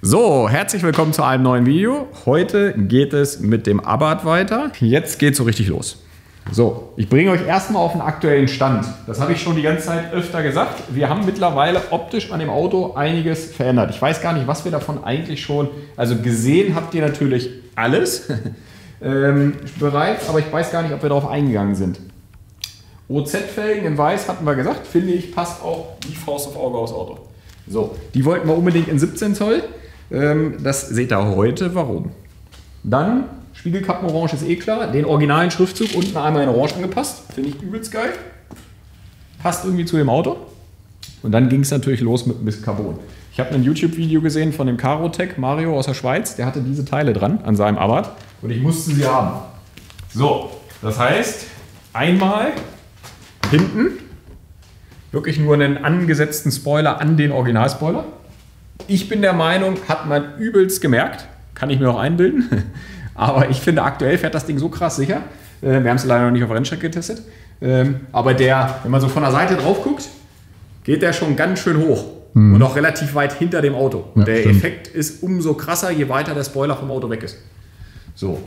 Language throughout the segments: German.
So, herzlich willkommen zu einem neuen Video. Heute geht es mit dem Abarth weiter. Jetzt geht es so richtig los. So, ich bringe euch erstmal auf den aktuellen Stand. Das habe ich schon die ganze Zeit öfter gesagt. Wir haben mittlerweile optisch an dem Auto einiges verändert. Ich weiß gar nicht, was wir davon eigentlich schon... Also gesehen habt ihr natürlich alles bereits, aber ich weiß gar nicht, ob wir darauf eingegangen sind. OZ-Felgen in Weiß hatten wir gesagt, finde ich, passt auch wie Faust auf Auge aufs Auto. So, die wollten wir unbedingt in 17 Zoll. Das seht ihr heute, warum. Dann Spiegelkappen orange ist eh klar. Den originalen Schriftzug unten einmal in orange angepasst. Finde ich übelst geil. Passt irgendwie zu dem Auto. Und dann ging es natürlich los mit ein bisschen Carbon. Ich habe ein YouTube-Video gesehen von dem Carotec Mario aus der Schweiz. Der hatte diese Teile dran an seinem Abarth. Und ich musste sie haben. So, das heißt, einmal hinten wirklich nur einen angesetzten Spoiler an den Originalspoiler. Ich bin der Meinung, hat man übelst gemerkt. Kann ich mir auch einbilden. Aber ich finde, aktuell fährt das Ding so krass sicher. Wir haben es leider noch nicht auf der Rennstrecke getestet. Aber wenn man so von der Seite drauf guckt, geht der schon ganz schön hoch. Und auch relativ weit hinter dem Auto. Ja, der stimmt. Effekt ist umso krasser, je weiter der Spoiler vom Auto weg ist. So.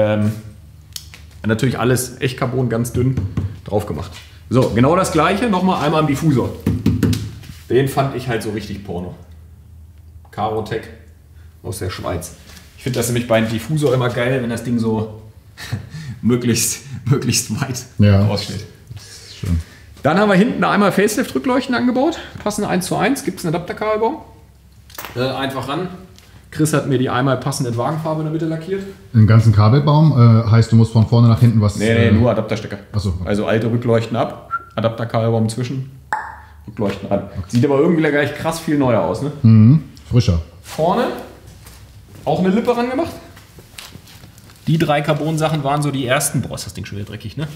Natürlich alles echt Carbon, ganz dünn drauf gemacht. So, genau das gleiche, nochmal einmal am Diffusor. Den fand ich halt so richtig Porno. Carotec aus der Schweiz. Ich finde das nämlich beim Diffusor immer geil, wenn das Ding so möglichst weit aussteht. Das ist schön. Dann haben wir hinten einmal Facelift-Rückleuchten angebaut. Passende 1:1, gibt es einen Adapterkabelbaum. Einfach ran. Chris hat mir die einmal passend in Wagenfarbe in der Mitte lackiert. Den ganzen Kabelbaum heißt, du musst von vorne nach hinten was... Nee, nur Adapterstecker. Achso. Okay. Also alte Rückleuchten ab, Adapterkabelbaum zwischen, Rückleuchten ran. Okay. Sieht aber irgendwie gleich krass viel neuer aus, ne? Mhm. Frischer. Vorne auch eine Lippe ran gemacht. Die 3 Carbon-Sachen waren so die ersten... Boah, ist das Ding schon wieder dreckig, ne?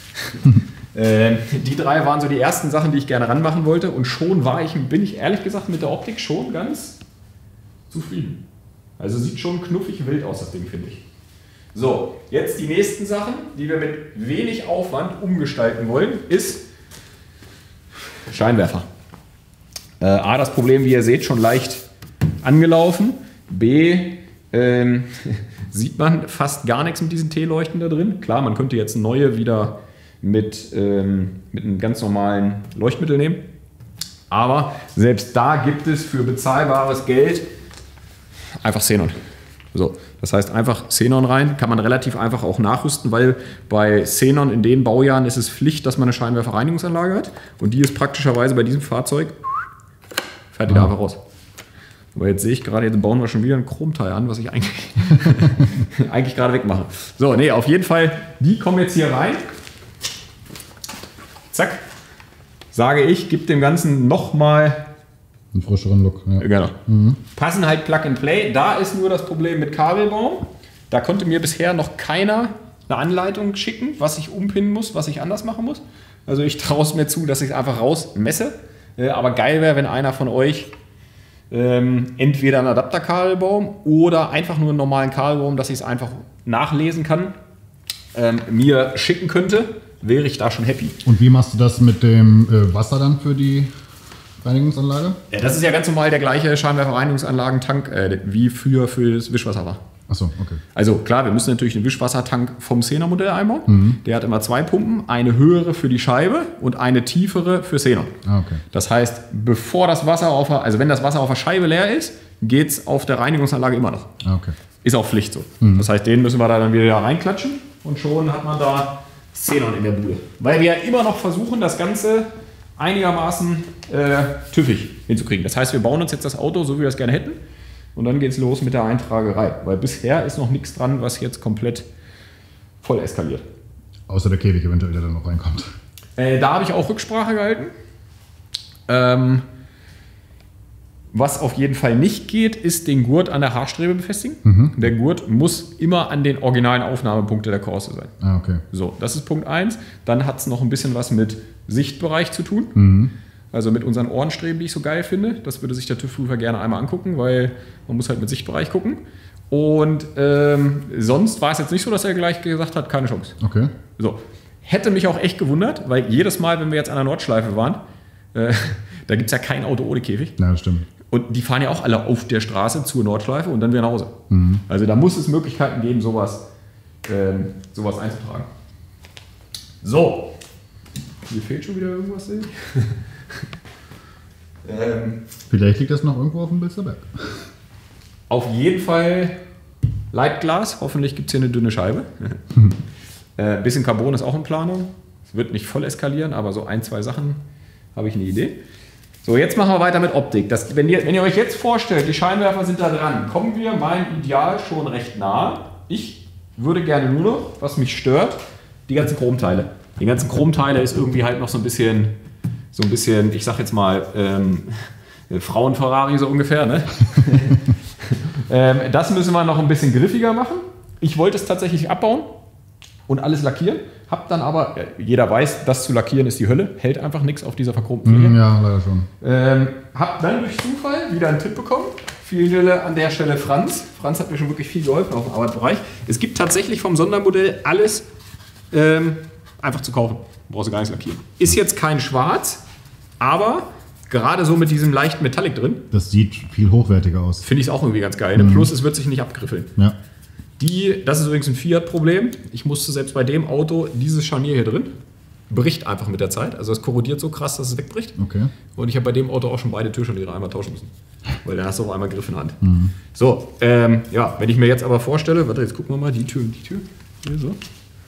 Die 3 waren so die ersten Sachen, die ich gerne ranmachen wollte. Und schon bin ich ehrlich gesagt mit der Optik schon ganz zufrieden. Also sieht schon knuffig wild aus, das Ding, finde ich. So, jetzt die nächsten Sachen, die wir mit wenig Aufwand umgestalten wollen, ist Scheinwerfer. A, das Problem, wie ihr seht, schon leicht angelaufen. B, sieht man fast gar nichts mit diesen T-Leuchten da drin. Klar, man könnte jetzt neue wieder mit einem ganz normalen Leuchtmittel nehmen. Aber selbst da gibt es für bezahlbares Geld einfach Xenon. So, das heißt einfach Xenon rein, kann man relativ einfach auch nachrüsten, weil bei Xenon in den Baujahren ist es Pflicht, dass man eine Scheinwerferreinigungsanlage hat. Und die ist praktischerweise bei diesem Fahrzeug fertig einfach raus. Aber jetzt sehe ich gerade, jetzt bauen wir schon wieder ein Chromteil an, was ich eigentlich gerade wegmache. So, nee, auf jeden Fall, die kommen jetzt hier rein. Zack. Sage ich, gib dem Ganzen nochmal einen frischeren Look. Ja. Genau. Passen halt Plug and Play. Da ist nur das Problem mit Kabelbaum. Da konnte mir bisher noch keiner eine Anleitung schicken, was ich umpinnen muss, was ich anders machen muss. Also ich traue es mir zu, dass ich es einfach rausmesse. Aber geil wäre, wenn einer von euch entweder einen Adapterkabelbaum oder einfach nur einen normalen Kabelbaum, dass ich es einfach nachlesen kann, mir schicken könnte, wäre ich da schon happy. Und wie machst du das mit dem Wasser dann für die Reinigungsanlage? Ja, das ist ja ganz normal der gleiche Scheinwerferreinigungsanlagentank wie für das Wischwasser war. Achso, okay. Also klar, wir müssen natürlich den Wischwassertank vom Xenon-Modell einbauen. Der hat immer 2 Pumpen, eine höhere für die Scheibe und eine tiefere für Xenon. Okay. Das heißt, bevor das Wasser wenn das Wasser auf der Scheibe leer ist, geht es auf der Reinigungsanlage immer noch. Okay. Ist auch Pflicht so. Das heißt, den müssen wir da dann wieder reinklatschen und schon hat man da Xenon in der Bude. Weil wir ja immer noch versuchen, das Ganze einigermaßen tüffig hinzukriegen. Das heißt, wir bauen uns jetzt das Auto, so wie wir es gerne hätten. Und dann geht es los mit der Eintragerei. Weil bisher ist noch nichts dran, was jetzt komplett voll eskaliert. Außer der Käfig eventuell, der dann noch reinkommt. Da habe ich auch Rücksprache gehalten. Was auf jeden Fall nicht geht, ist den Gurt an der Haarstrebe befestigen. Der Gurt muss immer an den originalen Aufnahmepunkte der Korse sein. Ah, okay. So, das ist Punkt 1. Dann hat es noch ein bisschen was mit Sichtbereich zu tun. Also mit unseren Ohrenstreben, die ich so geil finde. Das würde sich der TÜV-Prüfer gerne einmal angucken, weil man muss halt mit Sichtbereich gucken. Und sonst war es jetzt nicht so, dass er gleich gesagt hat, keine Chance. Okay. So. Hätte mich auch echt gewundert, weil jedes Mal, wenn wir jetzt an der Nordschleife waren, Da gibt es ja kein Auto ohne Käfig. Ja, das stimmt. Und die fahren ja auch alle auf der Straße zur Nordschleife und dann wieder nach Hause. Also da muss es Möglichkeiten geben, sowas einzutragen. So. Hier fehlt schon wieder irgendwas, sehe ich. Vielleicht liegt das noch irgendwo auf dem Bilsterberg. Auf jeden Fall Leitglas. Hoffentlich gibt es hier eine dünne Scheibe. Bisschen Carbon ist auch in Planung. Es wird nicht voll eskalieren, aber so 1, 2 Sachen habe ich eine Idee. So, jetzt machen wir weiter mit Optik. Wenn ihr euch jetzt vorstellt, die Scheinwerfer sind da dran, kommen wir meinem Ideal schon recht nah. Ich würde gerne nur noch, was mich stört, die ganzen Chromteile. Die ganzen Chromteile ist irgendwie halt noch so ein bisschen, ich sag jetzt mal, Frauen-Ferrari so ungefähr. Ne? Das müssen wir noch ein bisschen griffiger machen. Ich wollte es tatsächlich abbauen und alles lackieren. Hab dann aber, jeder weiß, das zu lackieren ist die Hölle, hält einfach nichts auf dieser verchromten Fläche. Ja, leider schon. Hab dann durch Zufall wieder einen Tipp bekommen. Vielen Dank an der Stelle Franz. Franz hat mir schon wirklich viel geholfen auf dem Arbeitsbereich. Es gibt tatsächlich vom Sondermodell alles einfach zu kaufen. Brauchst du gar nichts lackieren. Ist jetzt kein Schwarz, aber gerade so mit diesem leichten Metallic drin. Das sieht viel hochwertiger aus. Finde ich es auch irgendwie ganz geil. Plus, es wird sich nicht abgriffeln. Ja. Das ist übrigens ein Fiat-Problem. Ich musste selbst bei dem Auto dieses Scharnier hier drin, bricht einfach mit der Zeit. Also es korrodiert so krass, dass es wegbricht. Okay. Und ich habe bei dem Auto auch schon beide Türscharniere einmal tauschen müssen. Weil dann hast du auch einmal Griff in der Hand. So, ja, wenn ich mir jetzt aber vorstelle, warte, jetzt gucken wir mal, die Tür. Hier so.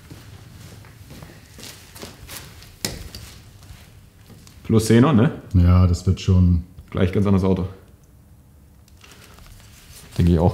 Plus Xenon, ne? Ja, das wird schon... Gleich ganz anderes Auto. Denke ich auch.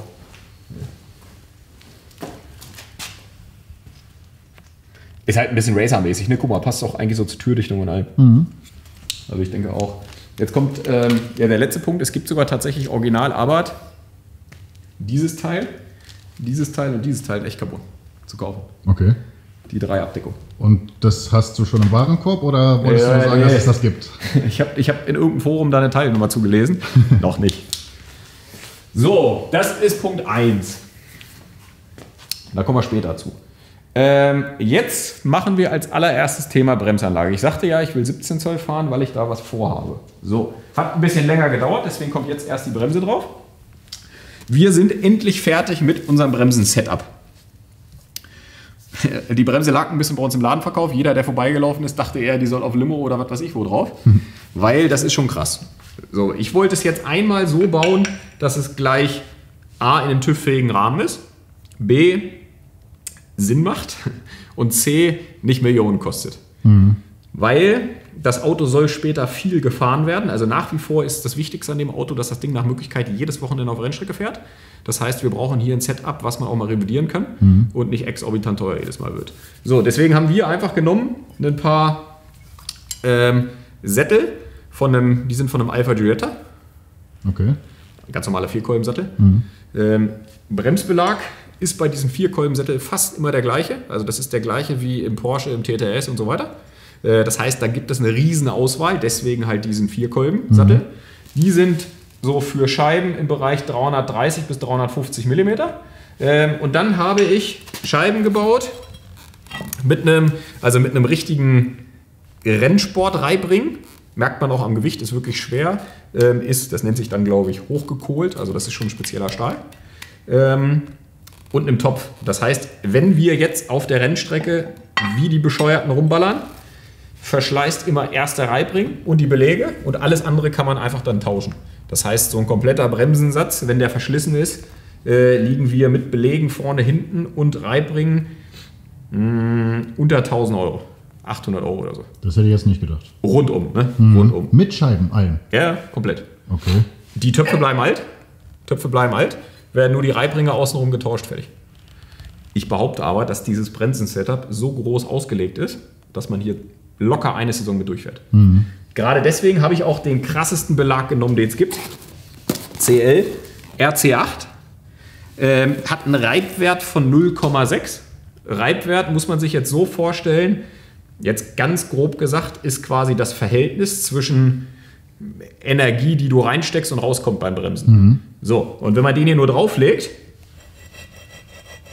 Ist halt ein bisschen Racer-mäßig, ne? Guck mal, passt auch eigentlich so zur Türdichtung und allem. Also ich denke auch. Jetzt kommt ja, der letzte Punkt. Es gibt sogar tatsächlich original Abarth dieses Teil und dieses Teil echt Carbon zu kaufen. Okay. Die 3 Abdeckung. Und das hast du schon im Warenkorb oder wolltest du nur sagen, dass es das gibt? Ich hab in irgendeinem Forum da eine Teilnummer zugelesen. Noch nicht. So, das ist Punkt 1. Da kommen wir später zu. Jetzt machen wir als allererstes Thema Bremsanlage. Ich sagte ja, ich will 17 Zoll fahren, weil ich da was vorhabe. So, hat ein bisschen länger gedauert, deswegen kommt jetzt erst die Bremse drauf. Wir sind endlich fertig mit unserem Bremsen-Setup. Die Bremse lag ein bisschen bei uns im Ladenverkauf. Jeder, der vorbeigelaufen ist, dachte eher, die soll auf Limo oder was weiß ich wo drauf. Weil das ist schon krass. So, ich wollte es jetzt einmal so bauen, dass es gleich A, in einem TÜV-fähigen Rahmen ist, B, Sinn macht und C, nicht Millionen kostet. Weil das Auto soll später viel gefahren werden. Also nach wie vor ist das Wichtigste an dem Auto, dass das Ding nach Möglichkeit jedes Wochenende auf Rennstrecke fährt. Das heißt, wir brauchen hier ein Setup, was man auch mal revidieren kann und nicht exorbitant teuer jedes Mal wird. So, deswegen haben wir einfach genommen ein paar Sättel die sind von einem Alfa Giulietta. Okay. Ganz normaler Vierkolbensattel. Bremsbelag ist bei diesem Vierkolbensättel fast immer der gleiche. Also das ist der gleiche wie im Porsche, im TTS und so weiter. Das heißt, da gibt es eine riesen Auswahl, deswegen halt diesen Vierkolbensattel. Die sind so für Scheiben im Bereich 330 bis 350 mm. Und dann habe ich Scheiben gebaut mit einem richtigen Rennsport-Reibring. Merkt man auch am Gewicht, ist wirklich schwer. Das nennt sich dann, glaube ich, hochgekohlt. Also das ist schon ein spezieller Stahl. Und einem Topf. Das heißt, wenn wir jetzt auf der Rennstrecke wie die Bescheuerten rumballern, verschleißt immer erst der Reibring und die Beläge und alles andere kann man einfach dann tauschen. Das heißt, so ein kompletter Bremsensatz, wenn der verschlissen ist, liegen wir mit Belägen vorne, hinten und Reibringen unter 1000 Euro. 800 Euro oder so. Das hätte ich jetzt nicht gedacht. Rundum, ne? Rundum. Mit Scheiben, allen? Ja, komplett. Okay. Die Töpfe bleiben alt. Werden nur die Reibringe außenrum getauscht, fertig. Ich behaupte aber, dass dieses Bremsen-Setup so groß ausgelegt ist, dass man hier locker eine Saison mit durchfährt. Gerade deswegen habe ich auch den krassesten Belag genommen, den es gibt. CL RC8. Hat einen Reibwert von 0,6. Reibwert muss man sich jetzt so vorstellen, jetzt ganz grob gesagt, ist quasi das Verhältnis zwischen Energie, die du reinsteckst und rauskommt beim Bremsen. So, und wenn man den hier nur drauflegt,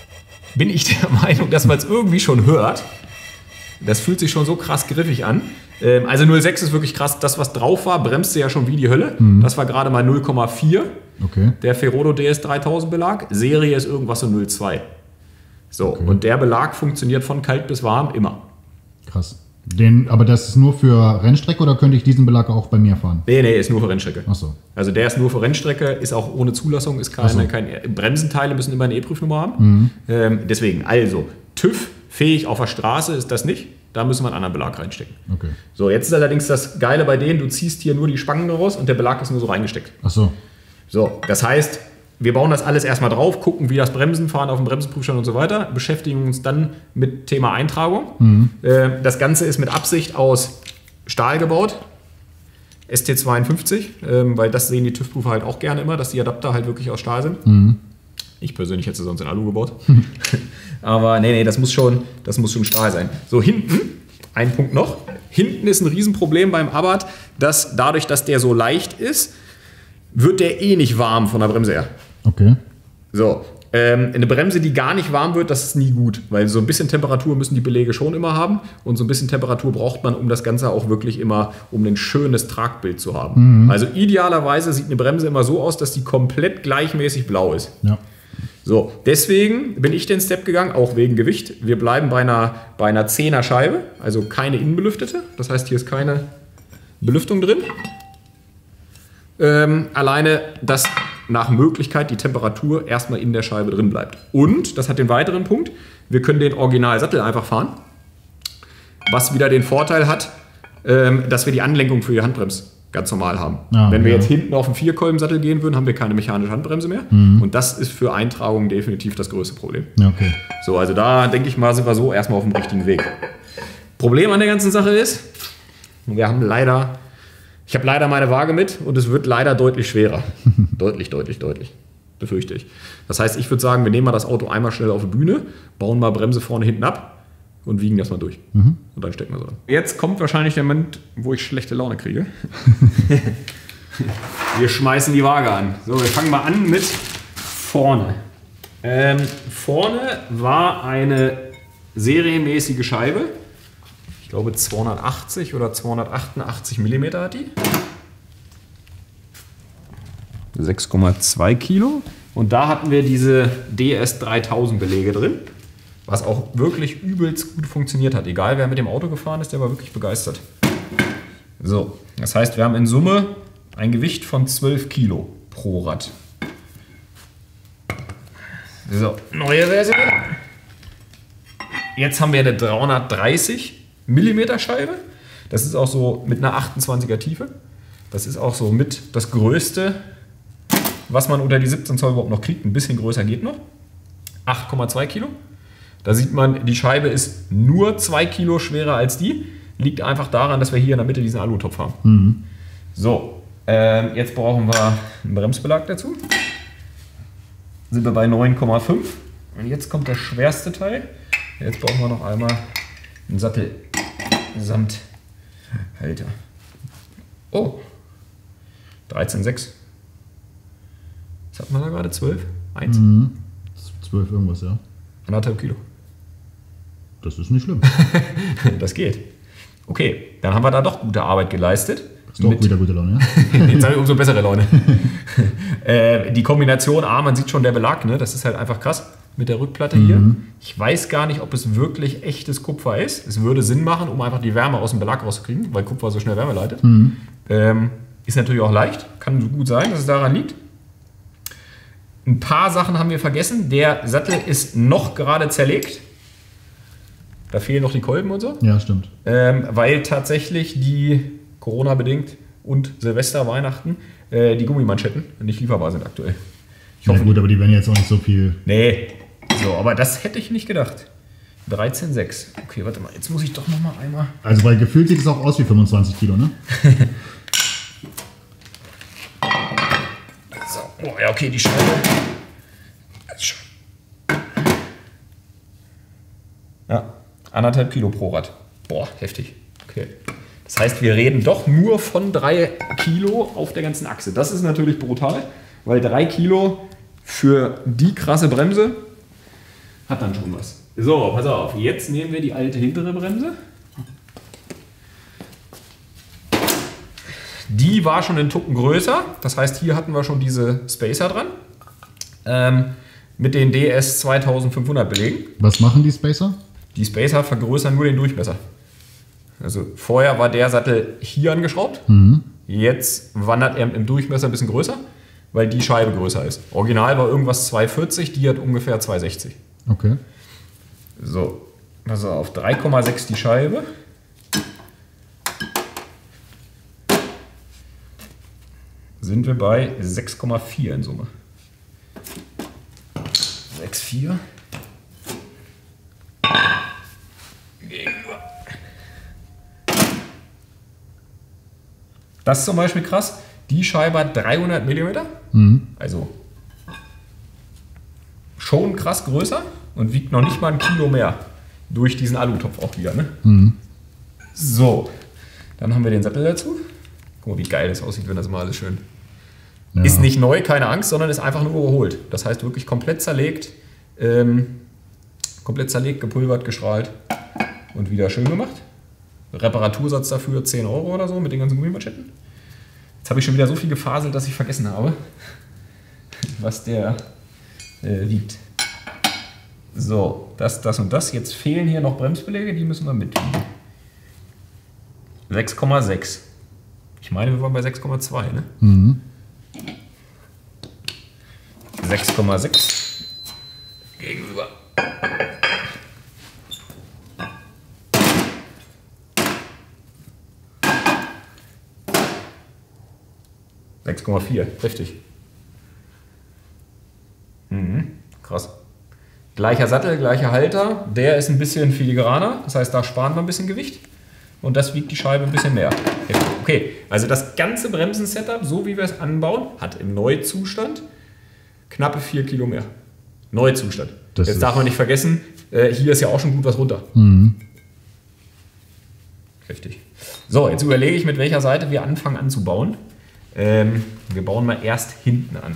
bin ich der Meinung, dass man es irgendwie schon hört. Das fühlt sich schon so krass griffig an. Also 0,6 ist wirklich krass. Das, was drauf war, bremste ja schon wie die Hölle. Das war gerade mal 0,4. Okay. Der Ferodo DS 3000 Belag. Serie ist irgendwas so 0,2. So, Okay. und der Belag funktioniert von kalt bis warm immer. Krass. Aber das ist nur für Rennstrecke oder könnte ich diesen Belag auch bei mir fahren? Nee, ist nur für Rennstrecke. Ach so. Also der ist nur für Rennstrecke, ist auch ohne Zulassung, ist keine, Ach so. keine Bremsenteile müssen immer eine E-Prüfnummer haben. Deswegen, also TÜV fähig auf der Straße ist das nicht. Da müssen wir einen anderen Belag reinstecken. Okay. So, jetzt ist allerdings das Geile bei denen, du ziehst hier nur die Spangen raus und der Belag ist nur so reingesteckt. Ach so. So, das heißt, wir bauen das alles erstmal drauf, gucken, wie das Bremsen fahren auf dem Bremsenprüfstand und so weiter, beschäftigen uns dann mit Thema Eintragung. Das Ganze ist mit Absicht aus Stahl gebaut, ST52, weil das sehen die TÜV-Prüfer halt auch gerne immer, dass die Adapter halt wirklich aus Stahl sind. Ich persönlich hätte sie sonst in Alu gebaut. Aber nee, das muss schon Stahl sein. So, hinten, ein Punkt noch. Hinten ist ein Riesenproblem beim Abarth, dass dadurch, dass der so leicht ist, wird der eh nicht warm von der Bremse her. Okay. So, eine Bremse, die gar nicht warm wird, das ist nie gut, weil so ein bisschen Temperatur müssen die Belege schon immer haben und so ein bisschen Temperatur braucht man, um das Ganze auch wirklich immer, um ein schönes Tragbild zu haben. Also idealerweise sieht eine Bremse immer so aus, dass die komplett gleichmäßig blau ist. Ja. So, deswegen bin ich den Step gegangen, auch wegen Gewicht. Wir bleiben bei einer 10er Scheibe, also keine innenbelüftete. Das heißt, hier ist keine Belüftung drin. Alleine, dass nach Möglichkeit die Temperatur erstmal in der Scheibe drin bleibt. Und, das hat den weiteren Punkt, wir können den Originalsattel einfach fahren. Was wieder den Vorteil hat, dass wir die Anlenkung für die Handbremse ganz normal haben. Wenn wir jetzt hinten auf den Vierkolbensattel gehen würden, haben wir keine mechanische Handbremse mehr. Und das ist für Eintragungen definitiv das größte Problem. Ja, okay. So, also da denke ich mal, sind wir so erstmal auf dem richtigen Weg. Problem an der ganzen Sache ist, ich habe leider meine Waage mit und es wird leider deutlich schwerer. deutlich. Befürchte ich. Das heißt, ich würde sagen, wir nehmen mal das Auto einmal schnell auf die Bühne, bauen mal Bremse vorne hinten ab und wiegen das mal durch. Und dann stecken wir so an. Jetzt kommt wahrscheinlich der Moment, wo ich schlechte Laune kriege. Wir schmeißen die Waage an. So, wir fangen mal an mit vorne. Vorne war eine serienmäßige Scheibe. Ich glaube 280 oder 288 mm hat die. 6,2 Kilo. Und da hatten wir diese DS 3000 Belege drin, was auch wirklich übelst gut funktioniert hat. Egal wer mit dem Auto gefahren ist, der war wirklich begeistert. So, das heißt, wir haben in Summe ein Gewicht von 12 Kilo pro Rad. So, neue Version. Jetzt haben wir eine 330 mm Scheibe. Das ist auch so mit einer 28er Tiefe. Das ist auch so mit das Größte, was man unter die 17 Zoll überhaupt noch kriegt. Ein bisschen größer geht noch. 8,2 Kilo. Da sieht man, die Scheibe ist nur 2 Kilo schwerer als die. Liegt einfach daran, dass wir hier in der Mitte diesen Alutopf haben. So, jetzt brauchen wir einen Bremsbelag dazu. Sind wir bei 9,5. Und jetzt kommt das schwerste Teil. Jetzt brauchen wir noch einmal einen Sattel samt Halter. Oh, 13,6. Was hatten wir da gerade? 12? 1? 12 irgendwas, ja. 1,5 Kilo. Das ist nicht schlimm. Das geht. Okay, dann haben wir da doch gute Arbeit geleistet. Das ist doch wieder gute Laune, ja? Jetzt habe ich umso bessere Laune. Die Kombination, man sieht schon der Belag, ne? Das ist halt einfach krass mit der Rückplatte hier. Ich weiß gar nicht, ob es wirklich echtes Kupfer ist. Es würde Sinn machen, um einfach die Wärme aus dem Belag rauszukriegen, weil Kupfer so schnell Wärme leitet. Ist natürlich auch leicht, kann so gut sein, dass es daran liegt. Ein paar Sachen haben wir vergessen. Der Sattel ist noch gerade zerlegt. Da fehlen noch die Kolben und so. Ja, stimmt. Weil tatsächlich die Corona-bedingt und Silvester, Weihnachten die Gummimanschetten nicht lieferbar sind aktuell. Ich hoffe, ja, gut, aber die werden jetzt auch nicht so viel. Nee, so, aber das hätte ich nicht gedacht. 13,6. Okay, warte mal, jetzt muss ich doch noch mal einmal. Also, weil gefühlt sieht es auch aus wie 25 Kilo, ne? So, oh, ja, okay, die Scheibe. Ja, 1,5 Kilo pro Rad. Boah, heftig. Okay. Das heißt, wir reden doch nur von 3 Kilo auf der ganzen Achse. Das ist natürlich brutal, weil 3 Kilo für die krasse Bremse hat dann schon was. So, pass auf. Jetzt nehmen wir die alte hintere Bremse. Die war schon einen Tucken größer. Das heißt, hier hatten wir schon diese Spacer dran. Mit den DS 2500 Belegen. Was machen die Spacer? Die Spacer vergrößern nur den Durchmesser. Also vorher war der Sattel hier angeschraubt. Jetzt wandert er im Durchmesser ein bisschen größer, weil die Scheibe größer ist. Original war irgendwas 240, die hat ungefähr 260. Okay. So, also auf 3,6 die Scheibe. Sind wir bei 6,4 in Summe. 6,4. Das ist zum Beispiel krass. Die Scheibe hat 300 mm. Also schon krass größer und wiegt noch nicht mal 1 Kilo mehr. Durch diesen Alutopf auch wieder. Ne? So, dann haben wir den Sattel dazu. Guck mal, wie geil das aussieht, wenn das mal alles schön. Ja. Ist nicht neu, keine Angst, sondern ist einfach nur überholt. Das heißt wirklich komplett zerlegt, gepulvert, gestrahlt und wieder schön gemacht. Reparatursatz dafür 10 Euro oder so mit den ganzen Gummimanschetten. Jetzt habe ich schon wieder so viel gefaselt, dass ich vergessen habe, was der wiegt. So, das und das. Jetzt fehlen hier noch Bremsbeläge, die müssen wir mitwiegen. 6,6. Ich meine, wir waren bei 6,2, ne? 6,6 gegenüber. Heftig. Krass. Gleicher Sattel, gleicher Halter. Der ist ein bisschen filigraner, das heißt, da sparen wir ein bisschen Gewicht. Und das wiegt die Scheibe ein bisschen mehr. Okay, also das ganze Bremsen-Setup, so wie wir es anbauen, hat im Neuzustand knappe 4 Kilo mehr. Neuzustand. Jetzt darf man nicht vergessen, hier ist ja auch schon gut was runter. Heftig. So, jetzt überlege ich, mit welcher Seite wir anfangen anzubauen. Wir bauen mal erst hinten an.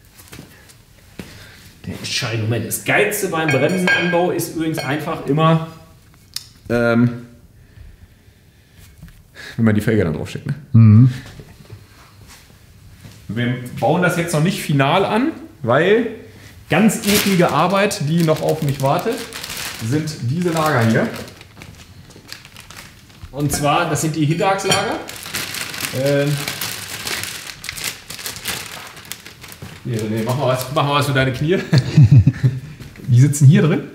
Der entscheidende Moment. Das Geilste beim Bremsenanbau ist übrigens einfach immer, wenn man die Felge dann draufsteckt. Ne? Wir bauen das jetzt noch nicht final an, weil ganz eklige Arbeit, die noch auf mich wartet, sind diese Lager hier. Und zwar, das sind die Hinterachslager. Hier, René, mach mal was für deine Knie. Die sitzen hier drin.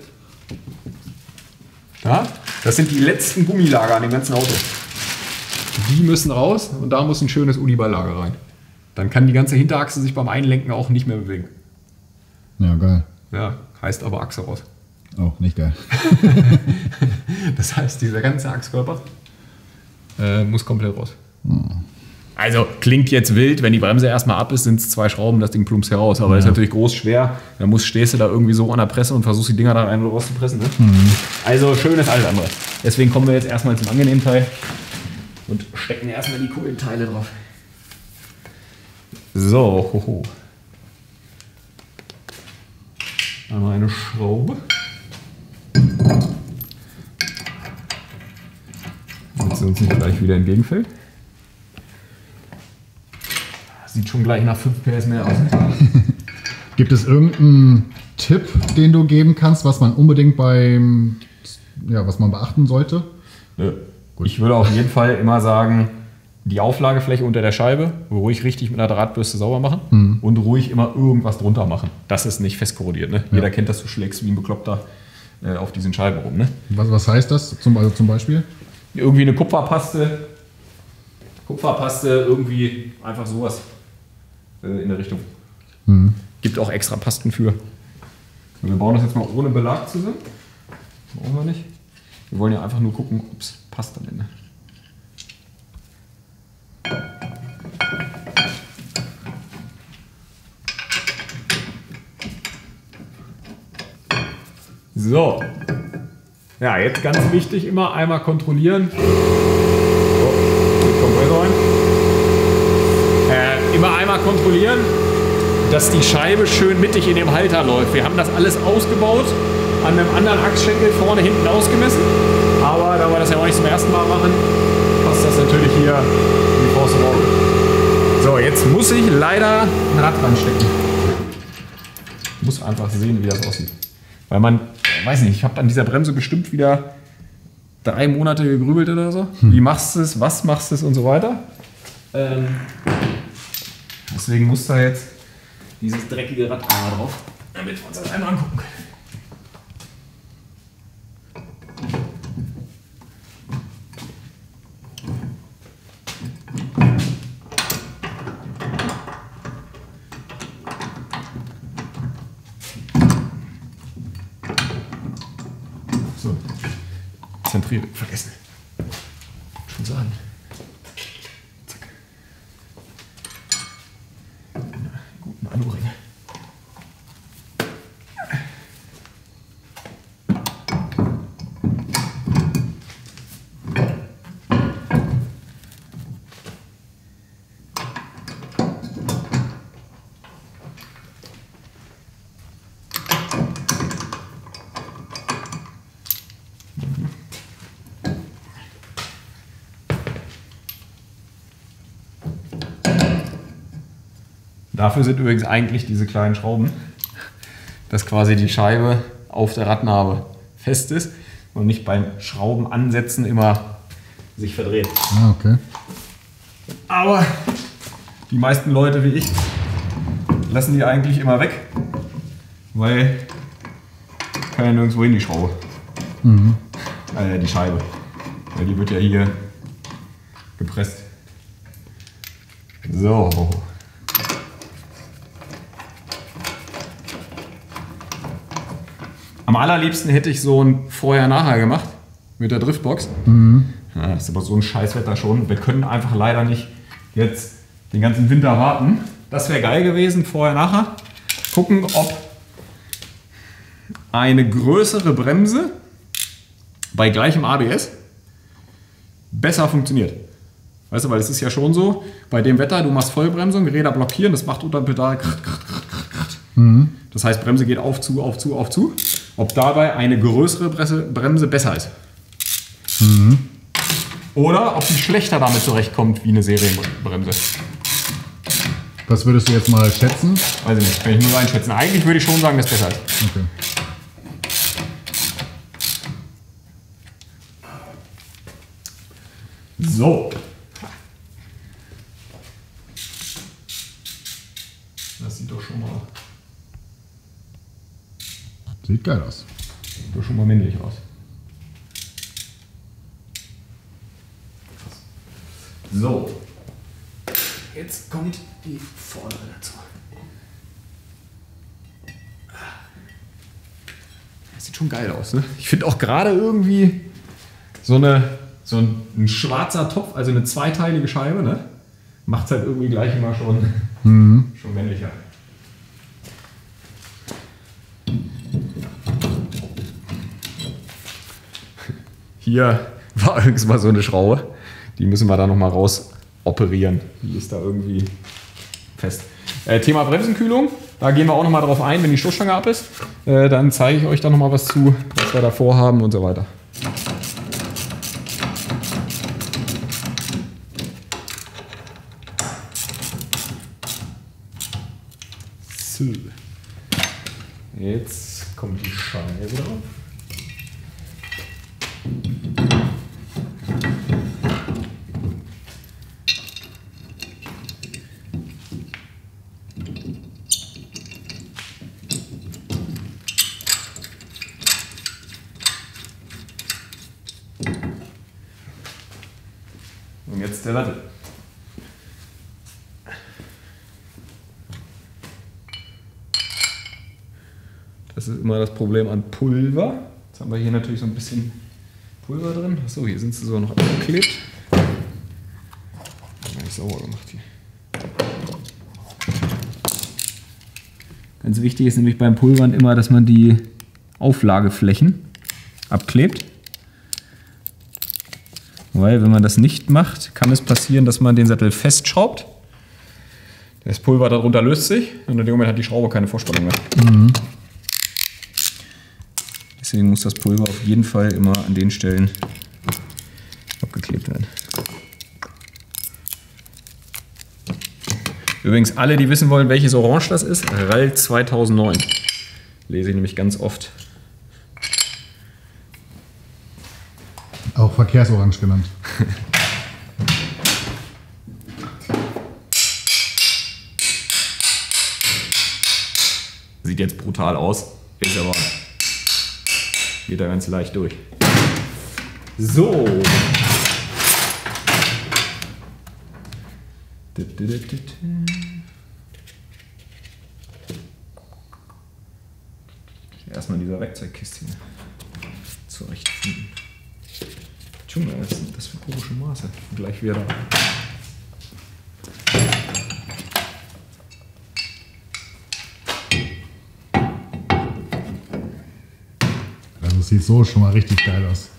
Ja, das sind die letzten Gummilager an dem ganzen Auto. Die müssen raus und da muss ein schönes Uniballlager rein. Dann kann die ganze Hinterachse sich beim Einlenken auch nicht mehr bewegen. Ja, geil. Ja, heißt aber Achse raus. Oh, nicht geil. Das heißt, dieser ganze Achskörper muss komplett raus. Also klingt jetzt wild, wenn die Bremse erstmal ab ist, sind es 2 Schrauben, das Ding plumpst heraus. Aber ist natürlich groß, schwer. Dann stehst du da irgendwie so an der Presse und versuchst die Dinger da rein und raus zu pressen. Ne? Also schön ist alles andere. Deswegen kommen wir jetzt erstmal zum angenehmen Teil und stecken erstmal die coolen Teile drauf. So, hoho. Einmal eine Schraube. Damit sie uns nicht gleich wieder entgegenfällt. Sieht schon gleich nach 5 PS mehr aus. Gibt es irgendeinen Tipp, den du geben kannst, was man unbedingt was man beachten sollte? Nö. Ich würde auf jeden Fall immer sagen, die Auflagefläche unter der Scheibe ruhig richtig mit einer Drahtbürste sauber machen und ruhig immer irgendwas drunter machen. Das ist nicht fest korrodiert. Ne? Ja. Jeder kennt das, du schlägst wie ein Bekloppter auf diesen Scheiben rum. Ne? Was heißt das zum Beispiel? Irgendwie eine Kupferpaste, irgendwie einfach sowas in der Richtung. Gibt auch extra Pasten für. Wir bauen das jetzt mal ohne Belag zusammen. Brauchen wir nicht. Wir wollen ja einfach nur gucken, ob es passt am Ende. So. Ja, jetzt ganz wichtig, immer einmal kontrollieren. Immer einmal kontrollieren, dass die Scheibe schön mittig in dem Halter läuft. Wir haben das alles ausgebaut, an einem anderen Achsschenkel vorne hinten ausgemessen. Aber da wir das ja auch nicht zum ersten Mal machen, passt das natürlich hier in die Faust im Auge. Jetzt muss ich leider ein Rad reinstecken. Ich muss einfach sehen, wie das aussieht. Weil man, weiß nicht, ich habe an dieser Bremse bestimmt wieder 3 Monate gegrübelt oder so. Wie machst du es, was machst du es und so weiter. Deswegen muss da jetzt dieses dreckige Rad einmal drauf, damit wir uns das einmal angucken können. So, zentrieren, vergessen. Schon sagen. Zack. Guten Aluring. Dafür sind übrigens eigentlich diese kleinen Schrauben, dass quasi die Scheibe auf der Radnabe fest ist und nicht beim Schrauben ansetzen immer sich verdreht. Ah, okay. Aber die meisten Leute wie ich lassen die eigentlich immer weg, weil kann ja nirgendwo hin die Schraube. Die Scheibe. Weil die wird ja hier gepresst. So. Am allerliebsten hätte ich so ein Vorher-Nachher gemacht mit der Driftbox. Ja, das ist aber so ein Scheißwetter schon. Wir können einfach leider nicht jetzt den ganzen Winter warten. Das wäre geil gewesen, Vorher-Nachher. Gucken, ob eine größere Bremse bei gleichem ABS besser funktioniert. Weißt du, weil es ist ja schon so, bei dem Wetter, du machst Vollbremsung, Räder blockieren, das macht unter dem Pedal. Das heißt, Bremse geht auf, zu, auf, zu, auf, zu. Ob dabei eine größere Bremse besser ist. Oder ob die schlechter damit zurechtkommt wie eine Serienbremse. Was würdest du jetzt mal schätzen? Weiß ich nicht, kann ich nur einschätzen. Eigentlich würde ich schon sagen, dass es besser ist. Okay. So. Das sieht doch schon mal... Sieht geil aus. Sieht doch schon mal männlich aus. So. Jetzt kommt die vordere dazu. Das sieht schon geil aus, ne? Ich finde auch gerade irgendwie so ein schwarzer Topf, also eine zweiteilige Scheibe, ne? Macht es halt irgendwie gleich immer schon männlicher. Hier war übrigens mal so eine Schraube. Die müssen wir da nochmal raus operieren. Die ist da irgendwie fest. Thema Bremsenkühlung. Da gehen wir auch nochmal drauf ein, wenn die Stoßstange ab ist. Dann zeige ich euch da nochmal was zu, was wir da vorhaben und so weiter. So. Jetzt kommt die Scheibe drauf. Und jetzt der Sattel. Das ist immer das Problem an Pulver. Jetzt haben wir hier natürlich so ein bisschen Pulver drin. Achso, hier sind sie so noch abgeklebt. Gar nicht sauber gemacht hier. Ganz wichtig ist nämlich beim Pulvern immer, dass man die Auflageflächen abklebt. Weil wenn man das nicht macht, kann es passieren, dass man den Sattel festschraubt. Das Pulver darunter löst sich und in dem Moment hat die Schraube keine Vorspannung mehr. Deswegen muss das Pulver auf jeden Fall immer an den Stellen abgeklebt werden. Übrigens, alle, die wissen wollen, welches Orange das ist, RAL 2009. Lese ich nämlich ganz oft. Auch Verkehrsorange genannt. Sieht jetzt brutal aus, ist aber geht da ganz leicht durch. So. Erstmal in dieser Werkzeugkiste zurechtfinden. Junge, was sind das für komische Maße? Gleich wieder. Also es sieht so schon mal richtig geil aus.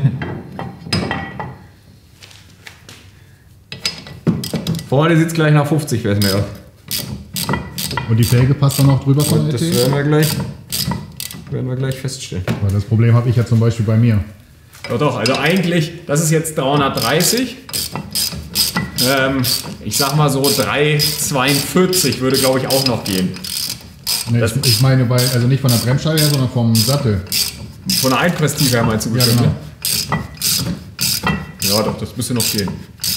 Vorne sieht es gleich nach 50, wäre es mir auf. Und die Felge passt dann noch drüber von Das ET? werden wir gleich feststellen. Weil das Problem habe ich ja zum Beispiel bei mir. Doch, doch, also eigentlich, das ist jetzt 330. Ich sag mal so 342 würde, glaube ich, auch noch gehen. Nee, ich meine, also nicht von der Bremsscheibe her, sondern vom Sattel. Von der Einpresstiefe her meinst du Ja, bestimmt, genau. ne? Ja, doch, das müsste noch gehen.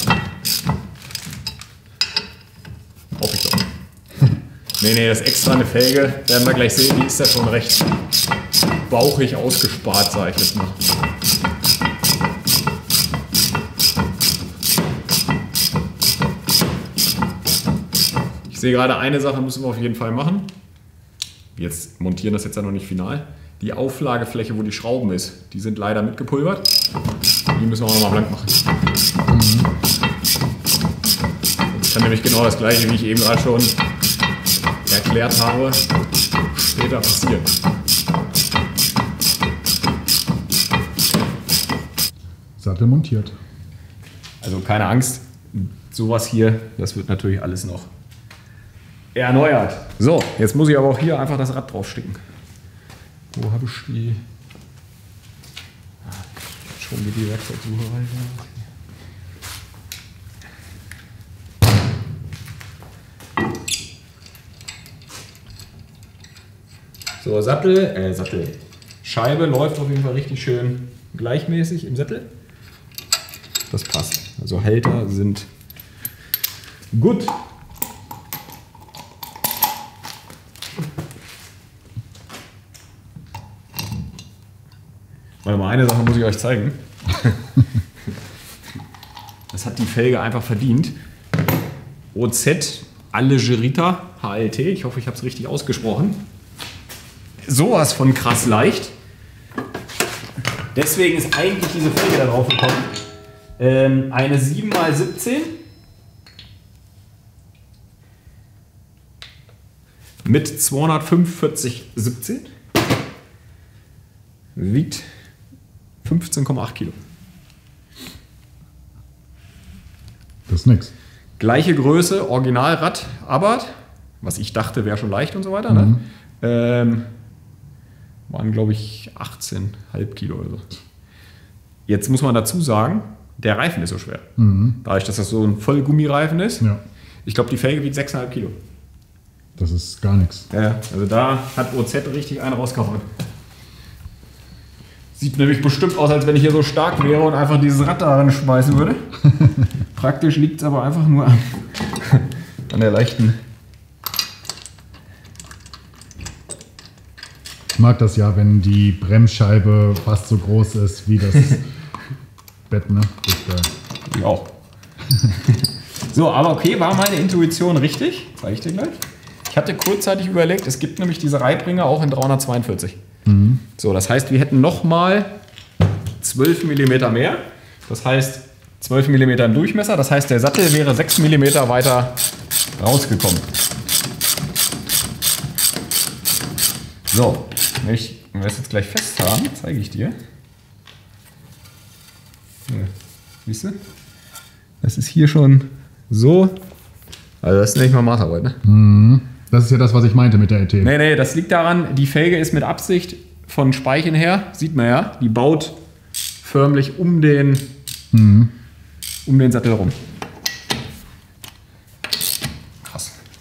Hoffe ich doch. Nee, das ist extra eine Felge, werden wir gleich sehen, die ist ja schon recht bauchig ausgespart, sage ich jetzt mal. Ich sehe gerade, eine Sache müssen wir auf jeden Fall machen. Wir montieren das jetzt ja noch nicht final. Die Auflagefläche, wo die Schrauben ist, die sind leider mitgepulvert. Die müssen wir auch nochmal blank machen. Das kann nämlich genau das gleiche, wie ich eben gerade schon erklärt habe, später passieren. Sattel montiert. Also keine Angst, sowas hier, das wird natürlich alles noch erneuert. So, jetzt muss ich aber auch hier einfach das Rad draufstecken. Wo habe ich die? Schon wie die Werkzeugsuche weiter. So, Sattel. Scheibe läuft auf jeden Fall richtig schön gleichmäßig im Sattel. Das passt. Also Halter sind gut. Warte mal, eine Sache muss ich euch zeigen. Das hat die Felge einfach verdient. OZ Allegerita HLT. Ich hoffe, ich habe es richtig ausgesprochen. Sowas von krass leicht. Deswegen ist eigentlich diese Felge da drauf gekommen. Eine 7x17 mit 245,17. Wiegt 15,8 Kilo. Das ist nix. Gleiche Größe, Originalrad, Abarth, was ich dachte wäre schon leicht und so weiter. Ne? Waren glaube ich 18,5 Kilo oder so. Jetzt muss man dazu sagen, der Reifen ist so schwer. Dadurch, dass das so ein Vollgummireifen ist. Ja. Ich glaube, die Felge wiegt 6,5 Kilo. Das ist gar nichts. Ja, also da hat OZ richtig einen rausgehauen. Sieht nämlich bestimmt aus, als wenn ich hier so stark wäre und einfach dieses Rad da schmeißen würde. Praktisch liegt es aber einfach nur an der leichten. Ich mag das ja, wenn die Bremsscheibe fast so groß ist wie das Bett, ne? Das ist geil. Ich auch. So, aber okay, war meine Intuition richtig? Zeige ich dir gleich. Ich hatte kurzzeitig überlegt, es gibt nämlich diese Reibringe auch in 342. So, das heißt, wir hätten nochmal 12 mm mehr. Das heißt, 12 mm im Durchmesser. Das heißt, der Sattel wäre 6 mm weiter rausgekommen. So, wenn wir es jetzt gleich fest haben, zeige ich dir. Ja, siehst du? Das ist hier schon so. Also das ist nicht mal Maßarbeit, ne? Das ist ja das, was ich meinte mit der ET. Nee, das liegt daran, die Felge ist mit Absicht von Speichen her, sieht man ja, die baut förmlich um den Sattel rum. Krass.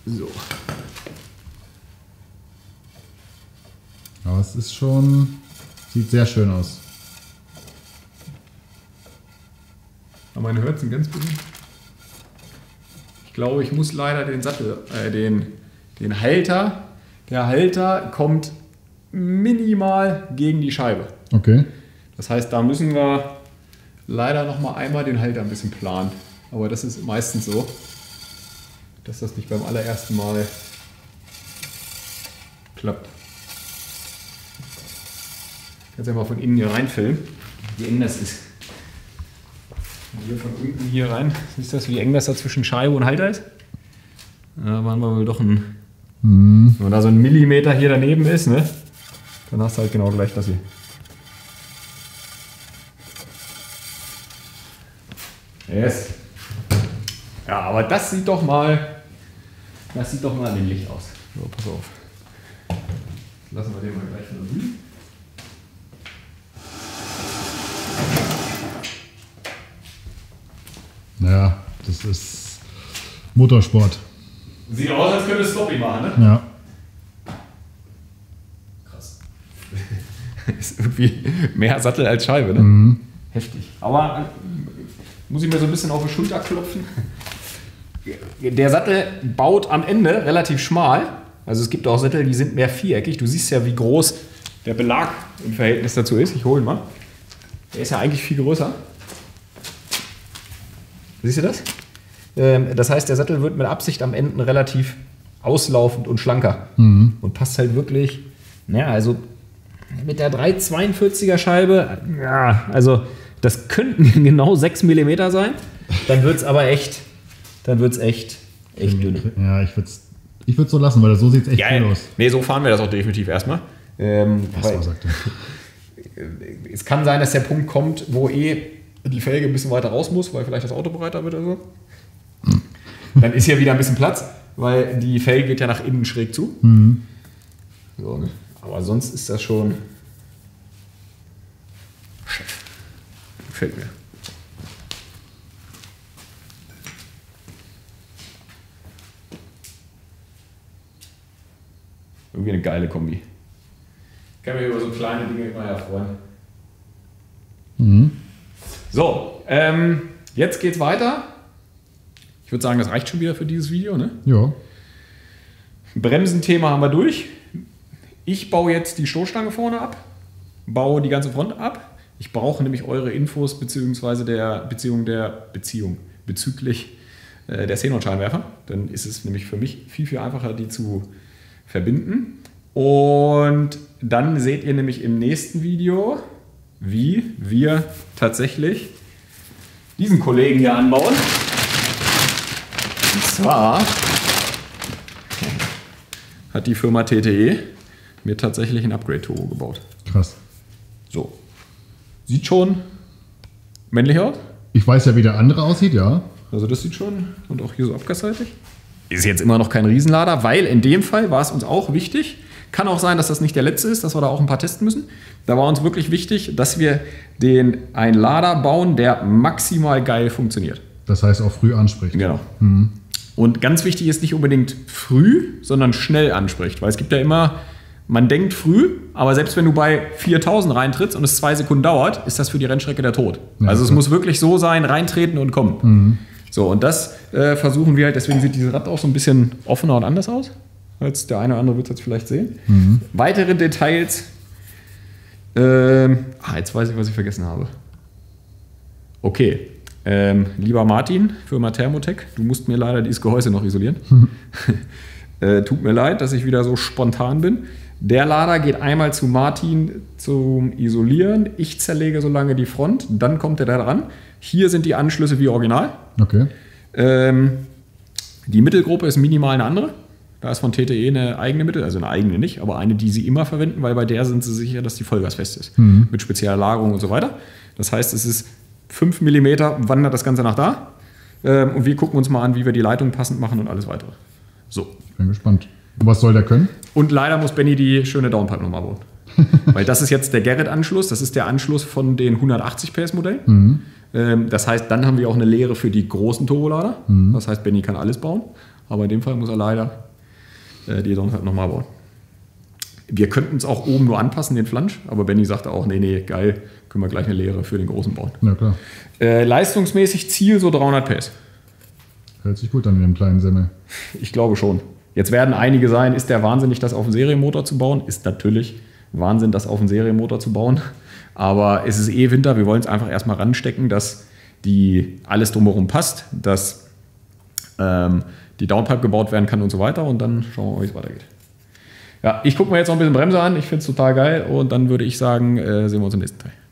So. Aber es ist schon... Sieht sehr schön aus. Aber man hört es ein ganz bisschen. Ich glaube, ich muss leider den Sattel, den Halter. Der Halter kommt minimal gegen die Scheibe. Okay. Das heißt, da müssen wir leider noch mal einmal den Halter ein bisschen planen. Aber das ist meistens so, dass das nicht beim allerersten Mal klappt. Kannst ja mal von innen hier reinfilmen, wie eng das ist. Hier von unten hier rein. Siehst du das, wie eng das da zwischen Scheibe und Halter ist? Da waren wir wohl doch ein... Wenn man da so einen Millimeter hier daneben ist, ne? Dann hast du halt genau gleich das hier. Yes. Ja, aber das sieht doch mal männlich aus. So, pass auf. Lassen wir den mal gleich von drüben. Naja, das ist Motorsport. Sieht aus, als könnte es Sloppy machen, ne? Ja. Krass. Ist irgendwie mehr Sattel als Scheibe, ne? Heftig. Aber muss ich mir so ein bisschen auf die Schulter klopfen. Der Sattel baut am Ende relativ schmal. Also es gibt auch Sättel, die sind mehr viereckig. Du siehst ja, wie groß der Belag im Verhältnis dazu ist. Ich hole ihn mal. Der ist ja eigentlich viel größer. Siehst du das? Das heißt, der Sattel wird mit Absicht am Ende relativ auslaufend und schlanker. Und passt halt wirklich, naja, also mit der 342er Scheibe, ja, also das könnten genau 6 mm sein. Dann wird es aber echt dünn. Ja, ich würde es so lassen, weil so sieht es echt cool aus. Nee, so fahren wir das auch definitiv erstmal. Sagt er. Es kann sein, dass der Punkt kommt, wo die Felge ein bisschen weiter raus muss, weil vielleicht das Auto breiter wird oder so. Dann ist hier wieder ein bisschen Platz, weil die Felge geht ja nach innen schräg zu. So, ne? Aber sonst ist das schon... Gefällt mir. Irgendwie eine geile Kombi. Ich kann mich über so kleine Dinge immer erfreuen. So, jetzt geht's weiter. Ich würde sagen, das reicht schon wieder für dieses Video, ne? Ja. Bremsenthema haben wir durch. Ich baue jetzt die Stoßstange vorne ab, baue die ganze Front ab. Ich brauche nämlich eure Infos bezüglich der Xenon-Scheinwerfer. Dann ist es nämlich für mich viel, viel einfacher, die zu verbinden. Und dann seht ihr nämlich im nächsten Video, wie wir tatsächlich diesen Kollegen hier anbauen. Und zwar hat die Firma TTE mir tatsächlich ein Upgrade-Turbo gebaut. Krass. So. Sieht schon männlich aus. Ich weiß ja, wie der andere aussieht, ja. Also das sieht schon, und auch hier so abgasseitig. Ist jetzt immer noch kein Riesenlader, weil in dem Fall war es uns auch wichtig. Kann auch sein, dass das nicht der letzte ist, dass wir da auch ein paar testen müssen. Da war uns wirklich wichtig, dass wir einen Lader bauen, der maximal geil funktioniert. Das heißt auch früh anspricht. Genau. Und ganz wichtig ist nicht unbedingt früh, sondern schnell anspricht. Weil es gibt ja immer, man denkt früh, aber selbst wenn du bei 4000 reintrittst und es 2 Sekunden dauert, ist das für die Rennstrecke der Tod. Ja, also es muss wirklich so sein, reintreten und kommen. So, und das versuchen wir halt, deswegen sieht dieses Rad auch so ein bisschen offener und anders aus, als der eine oder andere wird es jetzt vielleicht sehen. Weitere Details, jetzt weiß ich, was ich vergessen habe. Okay, lieber Martin, Firma Thermotech, du musst mir leider dieses Gehäuse noch isolieren. Tut mir leid, dass ich wieder so spontan bin. Der Lader geht einmal zu Martin zum Isolieren. Ich zerlege so lange die Front, dann kommt er da dran. Hier sind die Anschlüsse wie original. Okay. Die Mittelgruppe ist minimal eine andere. Da ist von TTE eine eigene Mittel, also eine eigene nicht, aber eine, die sie immer verwenden, weil bei der sind sie sicher, dass die vollgasfest ist. Mit spezieller Lagerung und so weiter. Das heißt, es ist 5 mm wandert das Ganze nach da. Und wir gucken uns mal an, wie wir die Leitung passend machen und alles weitere. So. Ich bin gespannt. Und was soll der können? Und leider muss Benny die schöne Downpipe nochmal bauen. Weil das ist jetzt der Garrett-Anschluss, das ist der Anschluss von den 180 PS Modellen. Das heißt, dann haben wir auch eine Lehre für die großen Turbolader. Das heißt, Benny kann alles bauen. Aber in dem Fall muss er leider die Downpipe nochmal bauen. Wir könnten es auch oben nur anpassen, den Flansch, aber Benny sagte auch, nee, geil, können wir gleich eine Leere für den großen bauen. Ja, klar. Leistungsmäßig Ziel so 300 PS. Hört sich gut an mit dem kleinen Semmel. Ich glaube schon. Jetzt werden einige sein, ist der wahnsinnig, das auf einen Serienmotor zu bauen? Ist natürlich Wahnsinn, das auf einen Serienmotor zu bauen. Aber es ist Winter, wir wollen es einfach erstmal ranstecken, dass alles drumherum passt, dass die Downpipe gebaut werden kann und so weiter. Und dann schauen wir, wie es weitergeht. Ja, ich gucke mir jetzt noch ein bisschen Bremse an. Ich finde es total geil. Und dann würde ich sagen, sehen wir uns im nächsten Teil.